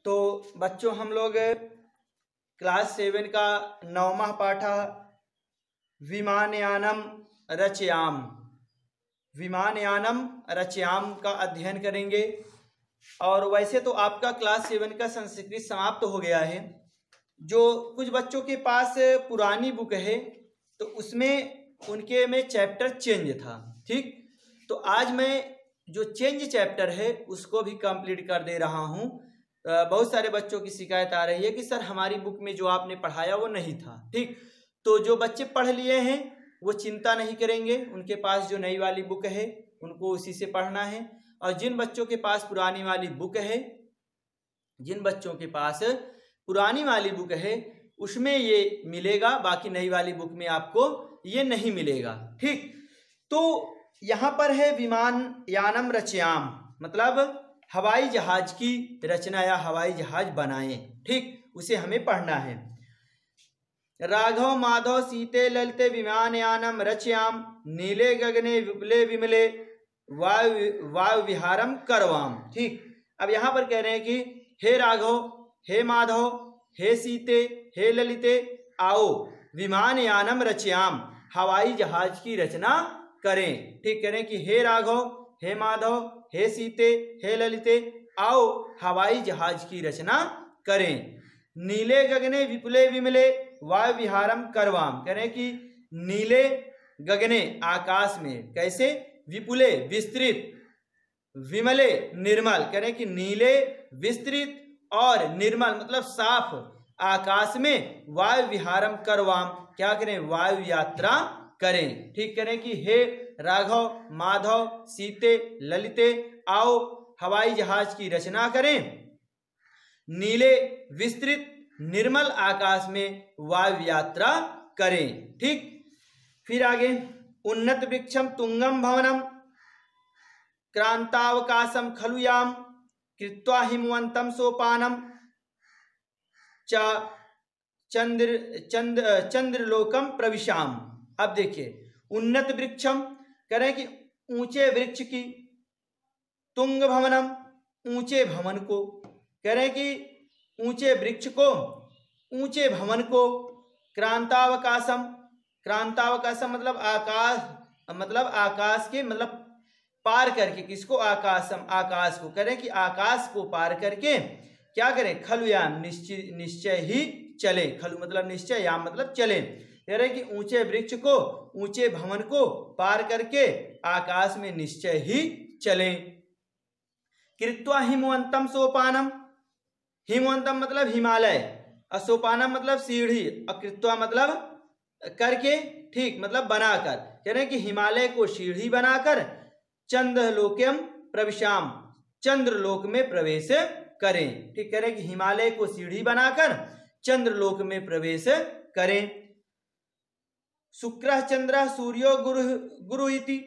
तो बच्चों हम लोग क्लास 7 का 9वां पाठ विमानयानम रचयाम का अध्ययन करेंगे। और वैसे तो आपका क्लास 7 का संस्कृत समाप्त हो गया है। जो कुछ बच्चों के पास पुरानी बुक है तो उसमें उनके में चैप्टर चेंज था। ठीक, तो आज मैं जो चेंज चैप्टर है उसको भी कंप्लीट कर दे रहा हूँ। बहुत सारे बच्चों की शिकायत आ रही है कि सर हमारी बुक में जो आपने पढ़ाया वो नहीं था। ठीक, तो जो बच्चे पढ़ लिए हैं वो चिंता नहीं करेंगे, उनके पास जो नई वाली बुक है उनको उसी से पढ़ना है। और जिन बच्चों के पास पुरानी वाली बुक है उसमें ये मिलेगा, बाकी नई वाली बुक में आपको ये नहीं मिलेगा। ठीक, तो यहाँ पर है विमानयानम रचयाम, मतलब हवाई जहाज की रचना या हवाई जहाज बनाएं। ठीक, उसे हमें पढ़ना है। राघव माधव सीते ललिते विमानयानम रचयाम नीले गगने विपुले विमले वायु विहारम करवाम। ठीक, अब यहाँ पर कह रहे हैं कि हे राघव, हे माधव, हे सीते, हे ललिते, आओ विमानयानम रचयाम, हवाई जहाज की रचना करें। ठीक, कह रहे हैं कि हे राघव, हे माधव, हे सीते, हे ललिते, आओ हवाई जहाज की रचना करें। नीले गगने विपुले विमले वायु विहारम करवाम, कह रहे हैं कि नीले गगने आकाश में, कैसे, विपुले विस्तृत, विमले निर्मल, कह रहे हैं कि नीले विस्तृत और निर्मल मतलब साफ आकाश में वायु विहारम करवाम, क्या करें, वायु यात्रा करें। ठीक, करें कि हे राघव, माधव, सीते, ललिते, आओ हवाई जहाज की रचना करें। नीले विस्तृत निर्मल आकाश में वायु यात्रा करें। ठीक, फिर आगे, उन्नत वृक्षम तुंगम भवनम क्रांतावकाशम खलुयाम कृत्वा हिमवंतम सोपानम चंद्रलोकम प्रविशाम। अब देखिए, उन्नत वृक्षम करें कि ऊंचे वृक्ष की, तुंग भवनम ऊंचे भवन को, करें कि ऊंचे वृक्ष को, ऊंचे भवन को, क्रांतावकाशम, क्रांतावकाशम मतलब आकाश, मतलब आकाश के, मतलब पार करके, किसको, आकाशम, आकाश को, करें कि आकाश को पार करके क्या करें, खलुयाम निश्चय ही चले। खलु मतलब निश्चय, याम मतलब चले, कह रहे कि ऊंचे वृक्ष को, ऊंचे भवन को पार करके आकाश में निश्चय ही चले। कृत्वा हिमवंतम सोपानम, हिमवंतम मतलब हिमालय, और सोपानम मतलब सीढ़ी, और कृत्वा मतलब करके, ठीक, मतलब बनाकर, कह रहे कि हिमालय को सीढ़ी बनाकर चंद्रलोकम प्रविशाम, चंद्रलोक में प्रवेश करें। ठीक, कह रहे कि हिमालय को सीढ़ी बनाकर चंद्रलोक में प्रवेश करें। शुक्र चंद्र सूर्यो गुरु इति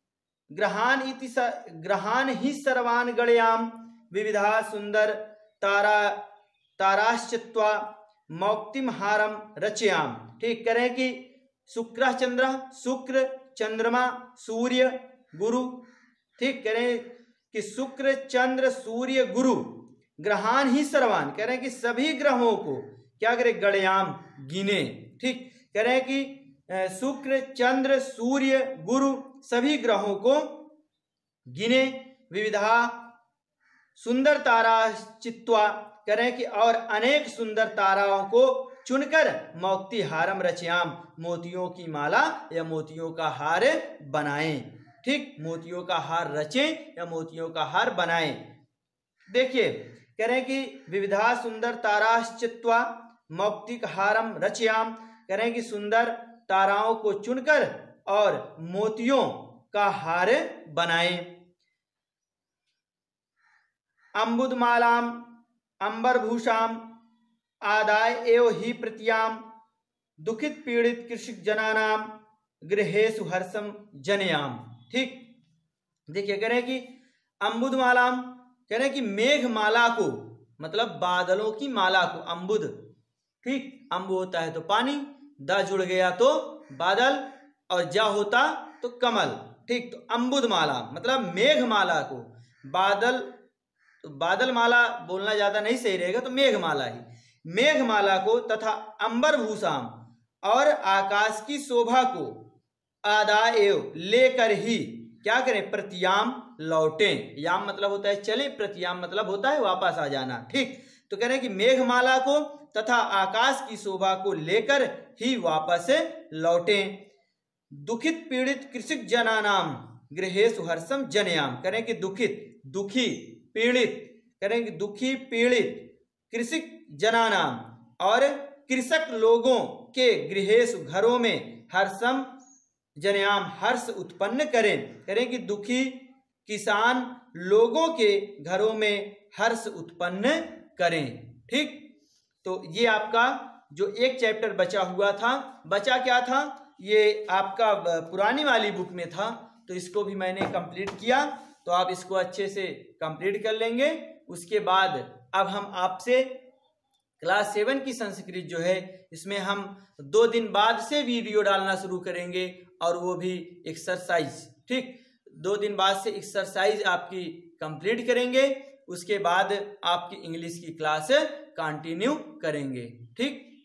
ग्रहान ही सर्वान गणयाम विविधा सुंदर ताराश्चित्वा मौक्तिम हारम रचयाम। ठीक, करें कि शुक्र चंद्र, शुक्र, चंद्रमा, सूर्य, गुरु। ठीक, करें कि शुक्र, चंद्र, सूर्य, गुरु, ग्रहान ही सर्वान, कह रहे हैं कि सभी ग्रहों को क्या करें, गणयाम गिने। ठीक, कह रहे हैं कि शुक्र, चंद्र, सूर्य, गुरु सभी ग्रहों को गिने। विविधा सुंदर तारा चित्वा, कह रहे हैं कि और अनेक सुंदर ताराओं को चुनकर मौक्ति हारम रचयाम, मोतियों की माला या मोतियों का हार बनाएं। ठीक, मोतियों का हार रचें या मोतियों का हार बनाएं। देखिए, कह रहे हैं कि विविधा सुंदर ताराश्चित्वा मौक्तिक हारम रचयाम, कह रहे हैं कि सुंदर ताराओं को चुनकर और मोतियों का हार बनाएं। अंबुदमालाम अंबरभूषाम आदाय एव ही प्रत्याम दुखित पीड़ित कृषक जनानाम गृहेषु हर्षम जनयाम। ठीक, देखिए, कह रहे हैं कि अंबुदमालाम, कह रहे हैं कि मेघमाला को, मतलब बादलों की माला को, अंबुद। ठीक, अंबु होता है तो पानी, दा जुड़ गया तो बादल, और जा होता तो कमल। ठीक, तो अंबुदमाला मतलब मेघमाला को, बादल तो बादलमाला बोलना ज्यादा नहीं सही रहेगा, तो मेघमाला ही। मेघमाला को तथा अंबरभूषाम और आकाश की शोभा को आदाएव लेकर ही क्या करें, प्रतियाम लौटें। याम मतलब होता है चले, प्रतियाम मतलब होता है वापस आ जाना। ठीक, तो कह रहे हैं कि मेघमाला को तथा आकाश की शोभा को लेकर ही वापस लौटें। दुखित पीड़ित कृषक जनानाम गृहेषु हर्षम जनयाम, करें कि दुखित, दुखी, पीड़ित, करें कि दुखी पीड़ित कृषक जनानाम और कृषक लोगों के गृहेषु घरों में हर्षम जनयाम हर्ष उत्पन्न करें कि दुखी किसान लोगों के घरों में हर्ष उत्पन्न करें। ठीक, तो ये आपका जो एक चैप्टर बचा हुआ था, बचा क्या था, ये आपका पुरानी वाली बुक में था, तो इसको भी मैंने कंप्लीट किया। तो आप इसको अच्छे से कंप्लीट कर लेंगे। उसके बाद अब हम आपसे क्लास 7 की संस्कृत जो है, इसमें हम 2 दिन बाद से वीडियो डालना शुरू करेंगे, और वो भी एक्सरसाइज। ठीक, 2 दिन बाद से एक्सरसाइज आपकी कंप्लीट करेंगे। उसके बाद आपकी इंग्लिश की क्लास कंटिन्यू करेंगे। ठीक।